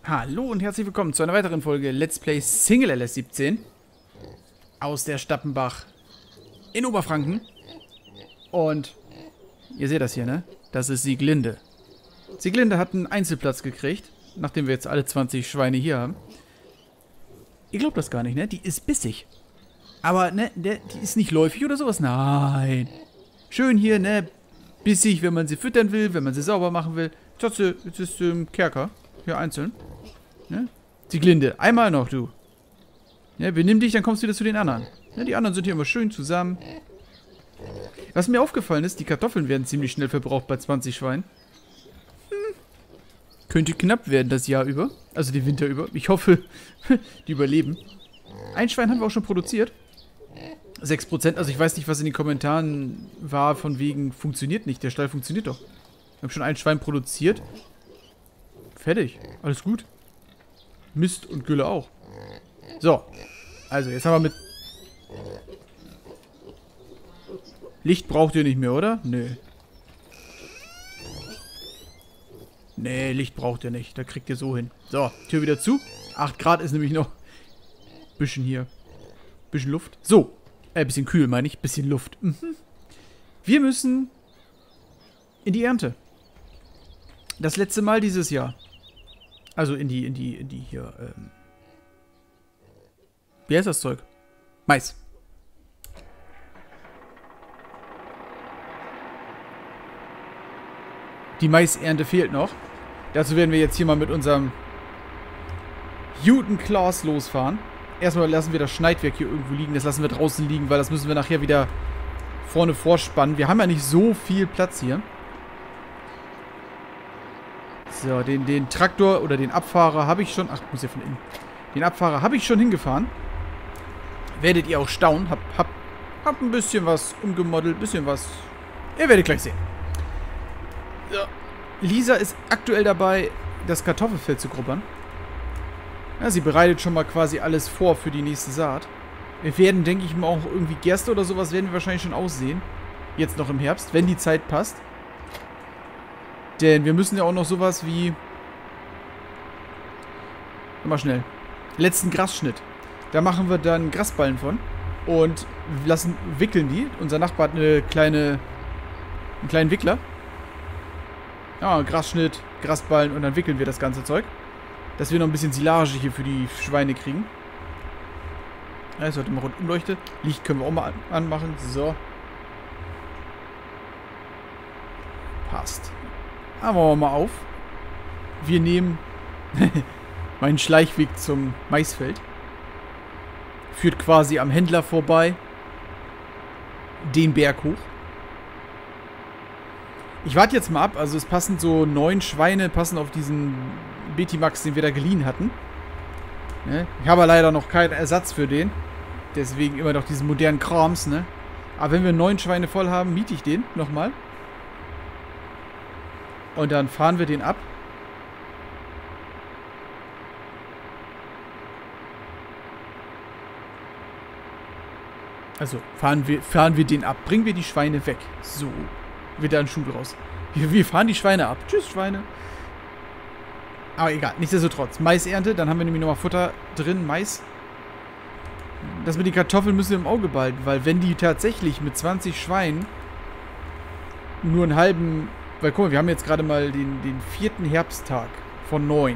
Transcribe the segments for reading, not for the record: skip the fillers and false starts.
Hallo und herzlich willkommen zu einer weiteren Folge Let's Play Single LS17 aus der Stappenbach in Oberfranken. Und ihr seht das hier, ne? Das ist Sieglinde. Sieglinde hat einen Einzelplatz gekriegt, nachdem wir jetzt alle 20 Schweine hier haben. Ihr glaubt das gar nicht, ne? Die ist bissig. Aber, ne, die ist nicht läufig oder sowas. Nein. Schön hier, ne? Bissig, wenn man sie füttern will, wenn man sie sauber machen will. Jetzt ist sie im Kerker. Hier einzeln. Ne? Sieglinde, einmal noch, du. Ja, benimm dich, dann kommst du wieder zu den anderen. Ja, die anderen sind hier immer schön zusammen. Was mir aufgefallen ist, die Kartoffeln werden ziemlich schnell verbraucht bei 20 Schweinen. Könnte knapp werden das Jahr über. Also den Winter über. Ich hoffe, die überleben. Ein Schwein haben wir auch schon produziert. 6%. Also ich weiß nicht, was in den Kommentaren war, von wegen, funktioniert nicht. Der Stall funktioniert doch. Wir haben schon ein Schwein produziert. Fertig. Alles gut. Mist und Gülle auch. So. Also, jetzt haben wir mit... Licht braucht ihr nicht mehr, oder? Nö. Nee, Licht braucht ihr nicht. Da kriegt ihr so hin. So, Tür wieder zu. 8 Grad ist nämlich noch... Bisschen hier. Bisschen Luft. So. Bisschen kühl, meine ich. Bisschen Luft. Wir müssen... in die Ernte. Das letzte Mal dieses Jahr. Also in die hier, wie heißt das Zeug? Mais. Die Maisernte fehlt noch. Dazu werden wir jetzt hier mal mit unserem Houghton Class losfahren. Erstmal lassen wir das Schneidwerk hier irgendwo liegen. Das lassen wir draußen liegen, weil das müssen wir nachher wieder vorne vorspannen. Wir haben ja nicht so viel Platz hier. So, den Traktor oder den Abfahrer habe ich schon... Ach, ich muss ja von innen. Den Abfahrer habe ich schon hingefahren. Werdet ihr auch staunen. Hab ein bisschen was umgemodelt, bisschen was... Ihr werdet gleich sehen. So. Lisa ist aktuell dabei, das Kartoffelfeld zu grubbern. Ja, sie bereitet schon mal quasi alles vor für die nächste Saat. Wir werden, denke ich mal, auch irgendwie Gerste oder sowas werden wir wahrscheinlich schon aussehen. Jetzt noch im Herbst, wenn die Zeit passt. Denn wir müssen ja auch noch sowas wie... Mal schnell. Letzten Grasschnitt. Da machen wir dann Grasballen von. Und wickeln die. Unser Nachbar hat einen kleinen Wickler. Ja, Grasschnitt, Grasballen und dann wickeln wir das ganze Zeug. Dass wir noch ein bisschen Silage hier für die Schweine kriegen. Ja, jetzt sollte mal rundum leuchten. Licht können wir auch mal anmachen. So. Passt. Aber wir mal auf. Wir nehmen meinen Schleichweg zum Maisfeld. Führt quasi am Händler vorbei. Den Berg hoch. Ich warte jetzt mal ab. Also es passen so 9 Schweine passen auf diesen Betimax, den wir da geliehen hatten. Ne? Ich habe leider noch keinen Ersatz für den. Deswegen immer noch diesen modernen Krams. Ne? Aber wenn wir 9 Schweine voll haben, miete ich den nochmal. Und dann fahren wir den ab. Also, fahren wir den ab. Bringen wir die Schweine weg. So. Wird da ein Schuh draus. Wir fahren die Schweine ab. Tschüss, Schweine. Aber egal. Nichtsdestotrotz. Maisernte. Dann haben wir nämlich nochmal Futter drin. Mais. Das mit den Kartoffeln müssen wir im Auge behalten. Weil wenn die tatsächlich mit 20 Schweinen nur einen halben... Weil, guck mal, wir haben jetzt gerade mal den 4. Herbsttag von 9.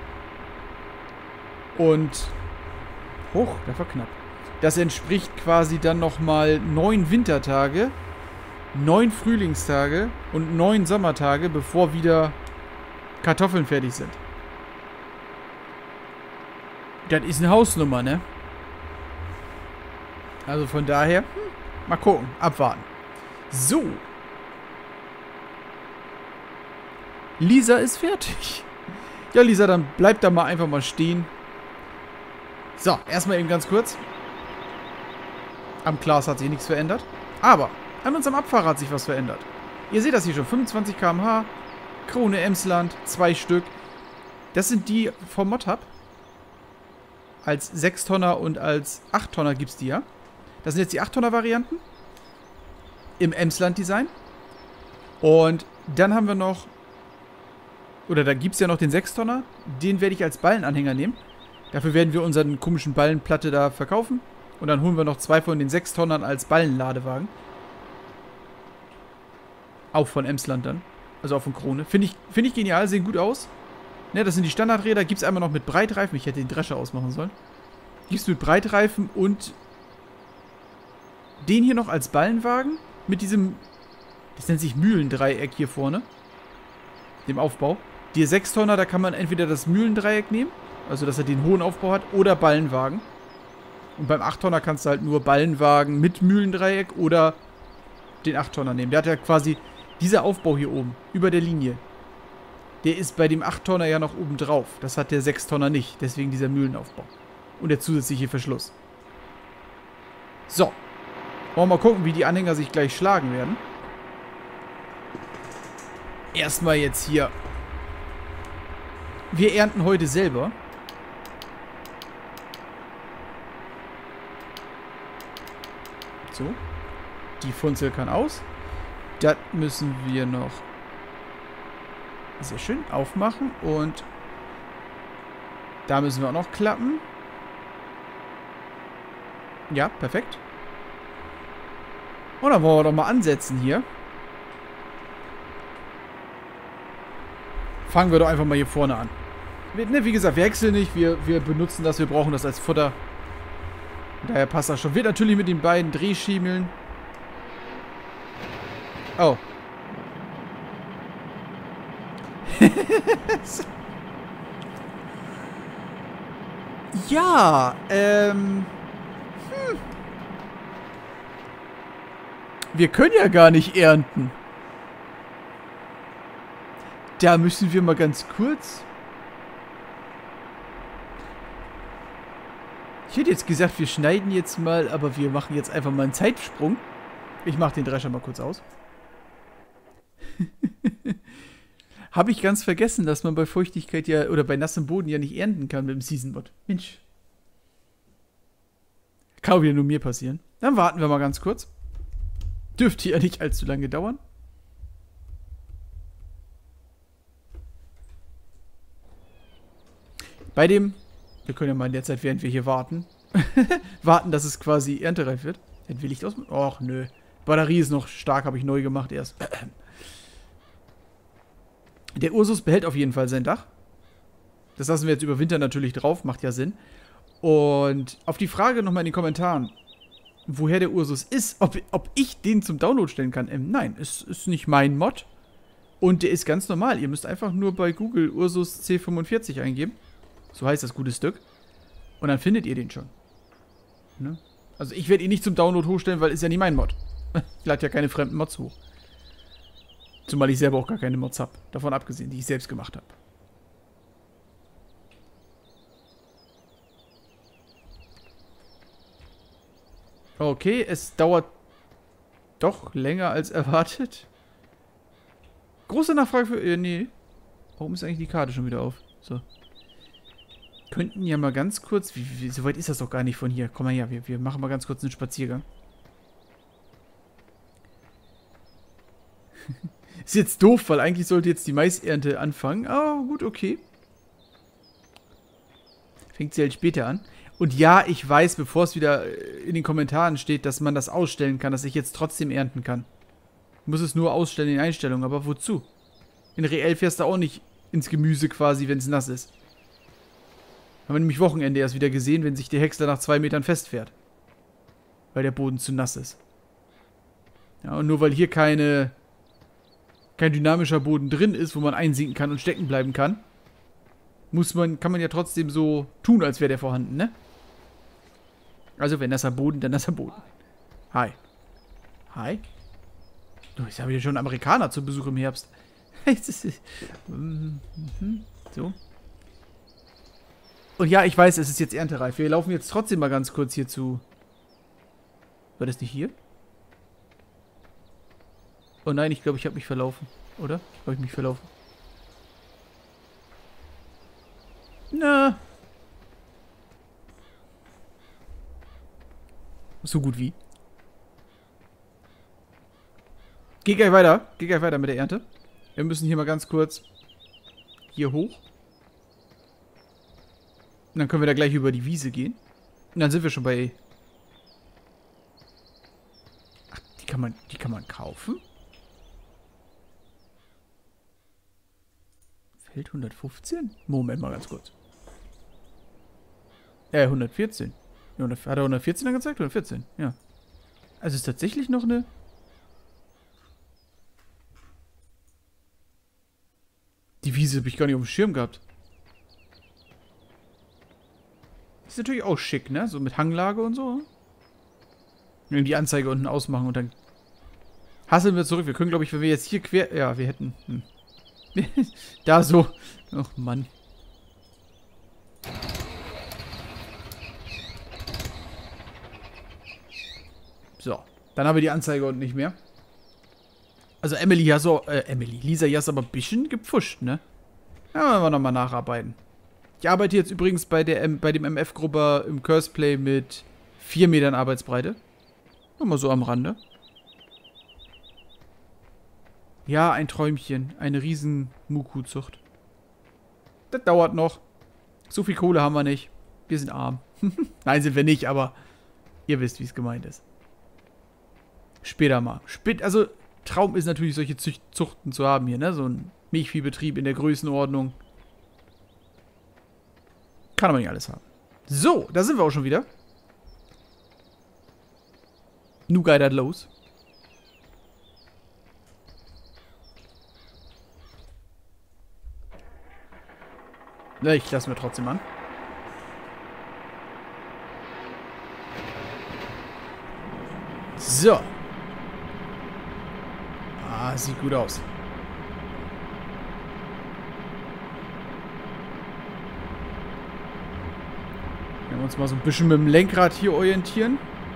Und... Hoch, das war knapp. Das entspricht quasi dann nochmal 9 Wintertage, 9 Frühlingstage und 9 Sommertage, bevor wieder Kartoffeln fertig sind. Das ist eine Hausnummer, ne? Also von daher, mal gucken, abwarten. So. Lisa ist fertig. Ja, Lisa, dann bleib da mal einfach mal stehen. So, erstmal eben ganz kurz. Am Glas hat sich nichts verändert. Aber an unserem Abfahrer hat sich was verändert. Ihr seht das hier schon. 25 km/h. Krone Emsland. 2 Stück. Das sind die vom Mod-Hub. Als 6-Tonner und als 8-Tonner gibt es die ja. Das sind jetzt die 8-Tonner-Varianten. Im Emsland-Design. Und dann haben wir noch Oder da gibt es ja noch den 6-Tonner. Den werde ich als Ballenanhänger nehmen. Dafür werden wir unseren komischen Ballenplatte da verkaufen. Und dann holen wir noch 2 von den 6-Tonnern als Ballenladewagen. Auch von Emsland dann. Also auch von Krone. Finde ich genial, sehen gut aus. Ne, das sind die Standardräder. Gibt es einmal noch mit Breitreifen. Ich hätte den Drescher ausmachen sollen. Gibt es mit Breitreifen und den hier noch als Ballenwagen. Mit diesem, das nennt sich Mühlendreieck hier vorne. Dem Aufbau. Die 6-Tonner, da kann man entweder das Mühlendreieck nehmen. Also, dass er den hohen Aufbau hat. Oder Ballenwagen. Und beim 8-Tonner kannst du halt nur Ballenwagen mit Mühlendreieck oder den 8-Tonner nehmen. Der hat ja quasi dieser Aufbau hier oben, über der Linie. Der ist bei dem 8-Tonner ja noch oben drauf. Das hat der 6-Tonner nicht. Deswegen dieser Mühlenaufbau. Und der zusätzliche Verschluss. So. Wollen wir mal gucken, wie die Anhänger sich gleich schlagen werden. Erstmal jetzt hier. Wir ernten heute selber. So. Die Funzel kann aus. Das müssen wir noch sehr schön aufmachen. Und da müssen wir auch noch klappen. Ja, perfekt. Und dann wollen wir doch mal ansetzen hier. Fangen wir doch einfach mal hier vorne an. Wie gesagt, wir häckseln nicht, wir benutzen das, wir brauchen das als Futter. Daher passt das schon. Wird natürlich mit den beiden Drehschiemeln. Oh. Ja, wir können ja gar nicht ernten. Da müssen wir mal ganz kurz. Ich hätte jetzt gesagt, wir schneiden jetzt mal, aber wir machen jetzt einfach mal einen Zeitsprung. Ich mache den Drescher mal kurz aus. Habe ich ganz vergessen, dass man bei Feuchtigkeit ja, oder bei nassem Boden ja nicht ernten kann mit dem Season Mod. Mensch. Kann auch wieder nur mir passieren. Dann warten wir mal ganz kurz. Dürfte ja nicht allzu lange dauern. Bei dem, wir können ja mal in der Zeit, während wir hier warten, warten, dass es quasi erntereif wird. Dann will ich das. Och, nö. Batterie ist noch stark, habe ich neu gemacht erst. Der Ursus behält auf jeden Fall sein Dach. Das lassen wir jetzt über Winter natürlich drauf, macht ja Sinn. Und auf die Frage nochmal in den Kommentaren, woher der Ursus ist, ob ich den zum Download stellen kann. Nein, es ist nicht mein Mod. Und der ist ganz normal. Ihr müsst einfach nur bei Google Ursus C45 eingeben. So heißt das gute Stück. Und dann findet ihr den schon. Ne? Also ich werde ihn nicht zum Download hochstellen, weil ist ja nicht mein Mod. Ich lade ja keine fremden Mods hoch. Zumal ich selber auch gar keine Mods habe. Davon abgesehen, die ich selbst gemacht habe. Okay, es dauert doch länger als erwartet. Große Nachfrage für... nee. Warum ist eigentlich die Karte schon wieder auf? So. Könnten ja mal ganz kurz... so weit ist das doch gar nicht von hier. Komm mal her, wir machen mal ganz kurz einen Spaziergang. Ist jetzt doof, weil eigentlich sollte jetzt die Maisernte anfangen. Aber gut, okay. Fängt sie halt später an. Und ja, ich weiß, bevor es wieder in den Kommentaren steht, dass man das ausstellen kann, dass ich jetzt trotzdem ernten kann. Ich muss es nur ausstellen in den Einstellungen, aber wozu? In Reell fährst du auch nicht ins Gemüse quasi, wenn es nass ist. Haben wir nämlich Wochenende erst wieder gesehen, wenn sich der Häcksler nach 2 Metern festfährt. Weil der Boden zu nass ist. Ja, und nur weil hier kein dynamischer Boden drin ist, wo man einsinken kann und stecken bleiben kann, kann man ja trotzdem so tun, als wäre der vorhanden, ne? Also, wenn nasser Boden, dann nasser Boden. Hi. Hi. Oh, jetzt habe ich ja schon einen Amerikaner zu Besuch im Herbst. So. Und ja, ich weiß, es ist jetzt erntereif. Wir laufen jetzt trotzdem mal ganz kurz hier zu... War das nicht hier? Oh nein, ich glaube, ich habe mich verlaufen. Oder? Habe ich mich verlaufen? Na. So gut wie. Geht gleich weiter. Geht gleich weiter mit der Ernte. Wir müssen hier mal ganz kurz hier hoch. Und dann können wir da gleich über die Wiese gehen. Und dann sind wir schon bei... Ach, die kann man kaufen? Feld 115? Moment mal ganz kurz. 114. Hat er 114 angezeigt? 114, ja. Also ist tatsächlich noch eine... Die Wiese habe ich gar nicht auf dem Schirm gehabt. Ist natürlich auch schick, ne? So mit Hanglage und so. Wir die Anzeige unten ausmachen und dann hasseln wir zurück. Wir können, glaube ich, wenn wir jetzt hier quer... Ja, wir hätten... da so. Ach, Mann. So. Dann haben wir die Anzeige unten nicht mehr. Also Lisa hier ist aber ein bisschen gepfuscht, ne? Ja, wollen wir nochmal nacharbeiten. Ich arbeite jetzt übrigens bei dem MF-Grubber im Curseplay mit 4 Metern Arbeitsbreite. Nur mal so am Rande. Ja, ein Träumchen. Eine riesen Muku-Zucht. Das dauert noch. So viel Kohle haben wir nicht. Wir sind arm. Nein, sind wir nicht, aber ihr wisst, wie es gemeint ist. Später mal. Also, Traum ist natürlich, solche Zuchten zu haben hier, ne? So ein Milchviehbetrieb in der Größenordnung. Kann aber nicht alles haben. So, da sind wir auch schon wieder. Nu geht das los. Na, ich lasse mir trotzdem an. So. Ah, sieht gut aus. Wir uns mal so ein bisschen mit dem Lenkrad hier orientieren.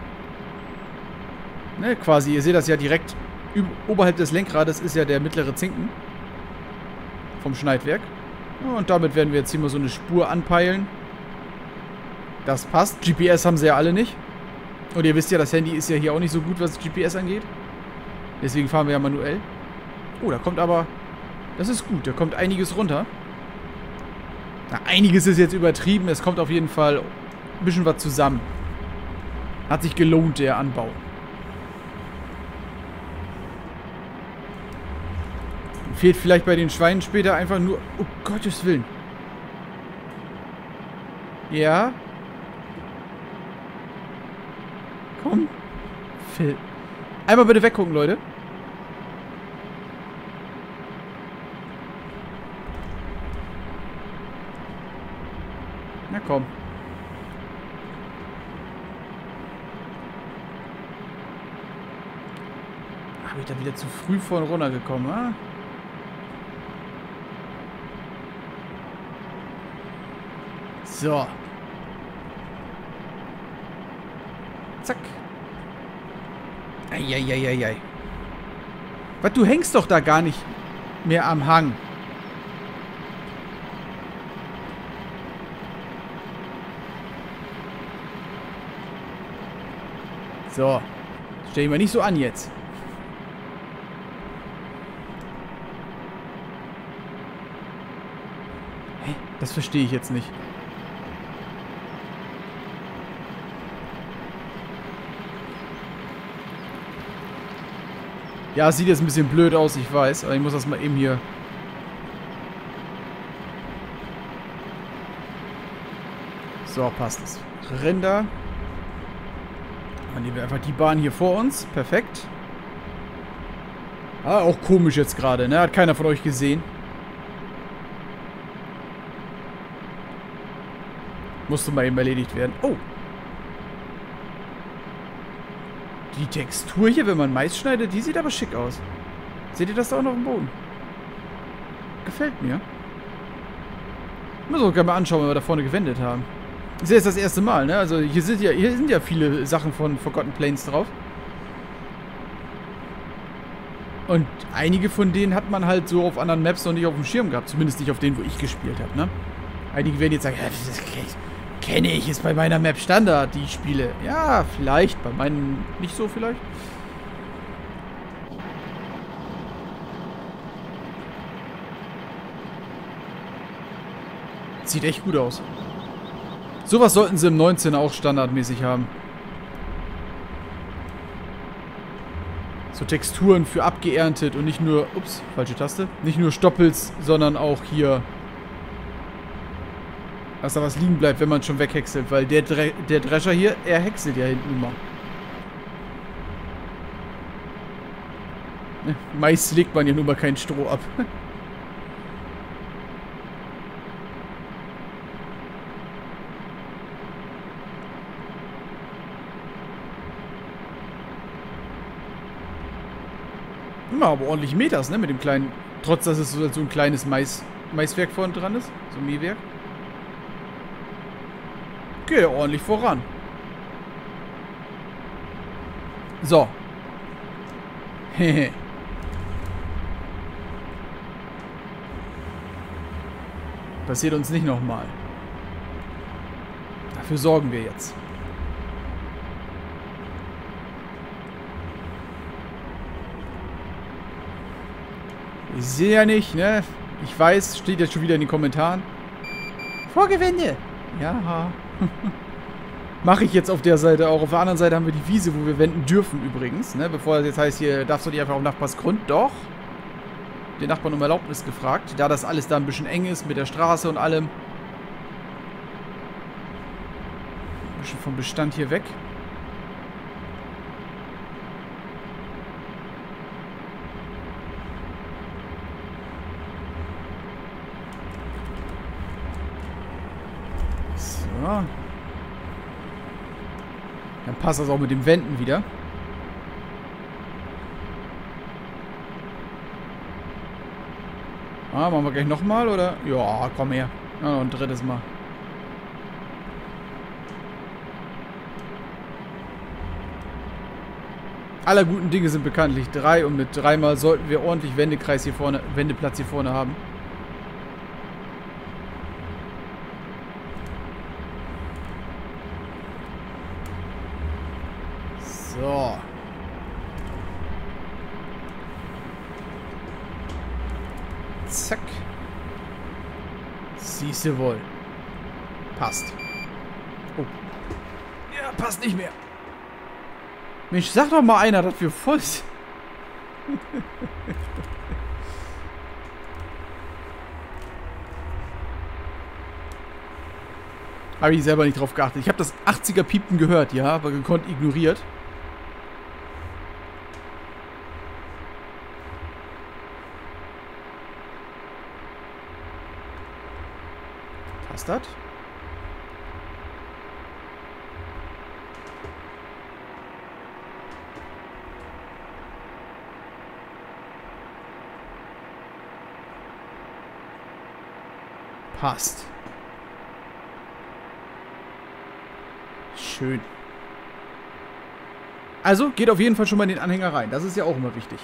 Ne, quasi, ihr seht das ja direkt oberhalb des Lenkrades ist ja der mittlere Zinken vom Schneidwerk. Ja, und damit werden wir jetzt hier mal so eine Spur anpeilen. Das passt. GPS haben sie ja alle nicht. Und ihr wisst ja, das Handy ist ja hier auch nicht so gut, was GPS angeht. Deswegen fahren wir ja manuell. Oh, da kommt aber... Das ist gut, da kommt einiges runter. Na, einiges ist jetzt übertrieben. Es kommt auf jeden Fall ein bisschen was zusammen. Hat sich gelohnt, der Anbau. Fehlt vielleicht bei den Schweinen später einfach nur... Oh, Gottes Willen. Ja. Komm. Phil. Einmal bitte weggucken, Leute. Na komm. Habe ich da wieder zu früh vorne runtergekommen, ah? So. Zack. Eieieiei. Was, du hängst doch da gar nicht mehr am Hang. So. Stell dich mal nicht so an jetzt. Hä? Das verstehe ich jetzt nicht. Ja, es sieht jetzt ein bisschen blöd aus, ich weiß. Aber ich muss das mal eben hier... So, passt es. Rinder. Dann nehmen wir einfach die Bahn hier vor uns. Perfekt. Ah, auch komisch jetzt gerade, ne? Hat keiner von euch gesehen. Musste mal eben erledigt werden. Oh! Die Textur hier, wenn man Mais schneidet, die sieht aber schick aus. Seht ihr das da auch noch auf dem Boden? Gefällt mir. Müssen wir uns gerne mal anschauen, wenn wir da vorne gewendet haben. Das ist jetzt das erste Mal, ne? Also hier sind ja viele Sachen von Forgotten Plains drauf. Und einige von denen hat man halt so auf anderen Maps noch nicht auf dem Schirm gehabt. Zumindest nicht auf denen, wo ich gespielt habe, ne? Einige werden jetzt sagen, ja, das kenne ich, ist bei meiner Map Standard, die Spiele. Ja, vielleicht, bei meinen nicht so vielleicht. Sieht echt gut aus. Sowas sollten sie im 19er auch standardmäßig haben. So Texturen für abgeerntet und nicht nur... Ups, falsche Taste. Nicht nur Stoppels, sondern auch hier... Dass da was liegen bleibt, wenn man schon weghäckselt. Weil der Drescher hier, er häckselt ja hinten immer. Meist legt man ja nun mal kein Stroh ab. Immer aber ordentlich Meters, ne? Mit dem kleinen... Trotz, dass es so ein kleines Maiswerk vorne dran ist. So ein Mähwerk. Geht ordentlich voran. So. Hehe. Passiert uns nicht nochmal. Dafür sorgen wir jetzt. Ich sehe ja nicht, ne? Ich weiß, steht jetzt schon wieder in den Kommentaren. Vorgewände! Ja. Mache ich jetzt auf der Seite auch. Auf der anderen Seite haben wir die Wiese, wo wir wenden dürfen übrigens. Ne? Bevor das jetzt heißt, hier darfst du nicht einfach auf Nachbarsgrund. Doch. Den Nachbarn um Erlaubnis gefragt. Da das alles da ein bisschen eng ist mit der Straße und allem. Ein bisschen vom Bestand hier weg. So. Dann passt das auch mit dem Wänden wieder. Ah, machen wir gleich nochmal, oder? Ja, komm her. Ja, noch ein drittes Mal. Aller guten Dinge sind bekanntlich 3 und mit 3-mal sollten wir ordentlich Wendeplatz hier vorne haben. So. Zack. Siehste wohl. Passt. Oh. Ja, passt nicht mehr. Mensch, sag doch mal einer, dass wir voll sind. Habe ich selber nicht drauf geachtet. Ich habe das 80er Piepen gehört, ja, aber gekonnt ignoriert. Passt das? Passt. Schön. Also, geht auf jeden Fall schon mal in den Anhänger rein. Das ist ja auch immer wichtig.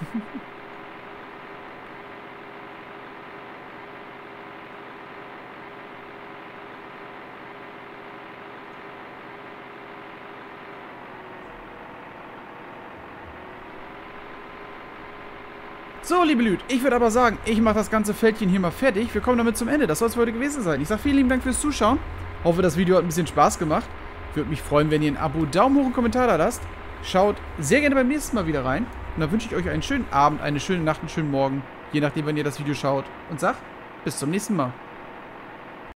So, liebe Lüd, ich würde aber sagen, ich mache das ganze Fältchen hier mal fertig. Wir kommen damit zum Ende. Das soll es für heute gewesen sein. Ich sage vielen lieben Dank fürs Zuschauen. Hoffe, das Video hat ein bisschen Spaß gemacht. Würde mich freuen, wenn ihr ein Abo, Daumen hoch und Kommentar da lasst. Schaut sehr gerne beim nächsten Mal wieder rein. Und dann wünsche ich euch einen schönen Abend, eine schöne Nacht, einen schönen Morgen. Je nachdem, wann ihr das Video schaut. Und sag, bis zum nächsten Mal.